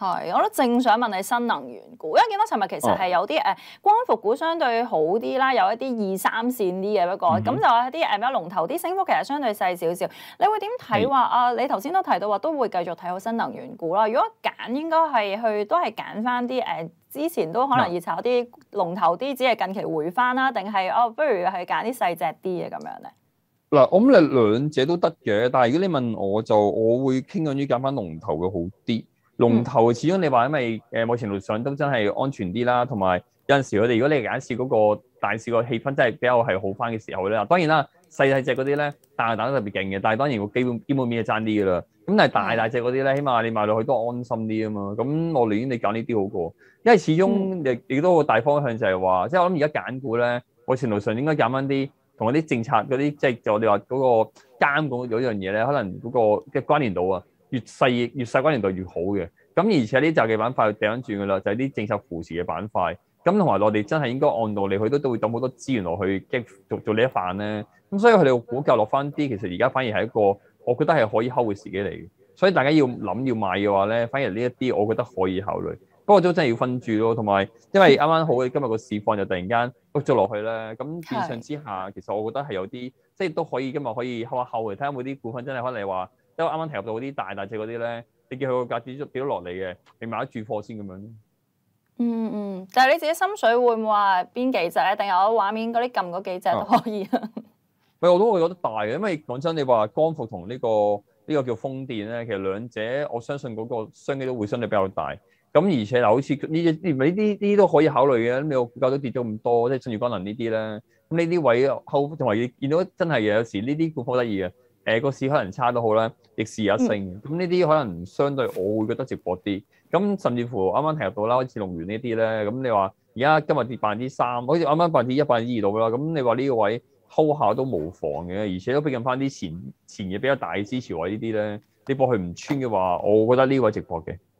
係，我都正想問你新能源股，因為見到尋日其實係有啲光伏股相對好啲啦，有一啲二三線啲嘅，不過咁就有一啲咩龍頭啲升幅其實相對細少少。你會點睇話啊？你頭先都提到話都會繼續睇好新能源股啦。如果揀應該係去都係揀翻啲之前都可能熱炒啲龍頭啲，只係近期回翻啦，定係不如係揀啲細隻啲嘅咁樣咧？ 嗱，我諗你兩者都得嘅，但係如果你問我就，我會傾向於揀翻龍頭嘅好啲。龍頭始終你話因為某程度上都真係安全啲啦，同埋有陣時佢哋如果你揀市嗰個大市個氣氛真係比較係好翻嘅時候咧，當然啦細隻嗰啲咧彈得特別勁嘅，但係當然個基本面係爭啲噶啦。咁但係大隻嗰啲咧，起碼你買落去都安心啲啊嘛。咁我寧願你揀呢啲好過，因為始終亦都個大方向就係話，即係我諗而家揀股咧，某程度上應該揀翻啲。同嗰啲政策嗰啲，即係就我哋話嗰個監管嗰樣嘢咧，可能嗰個嘅關聯度啊，越細關聯度越好嘅。咁而且呢就嘅板塊掉緊轉噶啦，就係啲政策扶持嘅板塊。咁同埋我哋真係應該按道理，佢都會抌好多資源落去，即係做呢一範咧。咁所以佢哋個股價落翻啲，其實而家反而係一個，我覺得係可以睺嘅時機嚟嘅。所以大家要諗要買嘅話咧，反而呢一啲我覺得可以考慮。不過都真係要分住咯，同埋因為啱啱好嘅今日個市況就突然間碌咗落去咧，咁變相之下，其實我覺得係有啲即係都可以今日可以睺一睺嘅，睇下有冇啲股份真係可能你話，因為啱啱提及到嗰啲大隻嗰啲咧，你見佢個價跌咗落嚟嘅，你買得住貨先咁樣。 但係你自己心水會唔會話邊幾隻咧？定有畫面嗰啲撳嗰幾隻都可以啊？ 喂，我都會覺得大嘅，因為講真，你話光伏同呢個叫風電咧，其實兩者我相信嗰個商機都會相對比較大。咁而且嗱，好似呢啲都可以考慮嘅。咁你個股價都跌咗咁多，即係舜宇光能呢啲咧。咁呢啲位後同埋見到真係有時呢啲股好得意嘅。個市可能差都好啦，逆市有一升。咁呢啲可能相對我會覺得值博啲。咁甚至乎啱啱提及到啦，好似龍源呢啲咧。咁你話而家今日跌3%，好似啱啱1%、1%、2%度啦。咁你話呢個位 hold 下都無妨嘅，而且都逼近翻啲前嘅比較大嘅支持位呢啲咧。你博佢唔穿嘅話，我覺得呢個位值博嘅。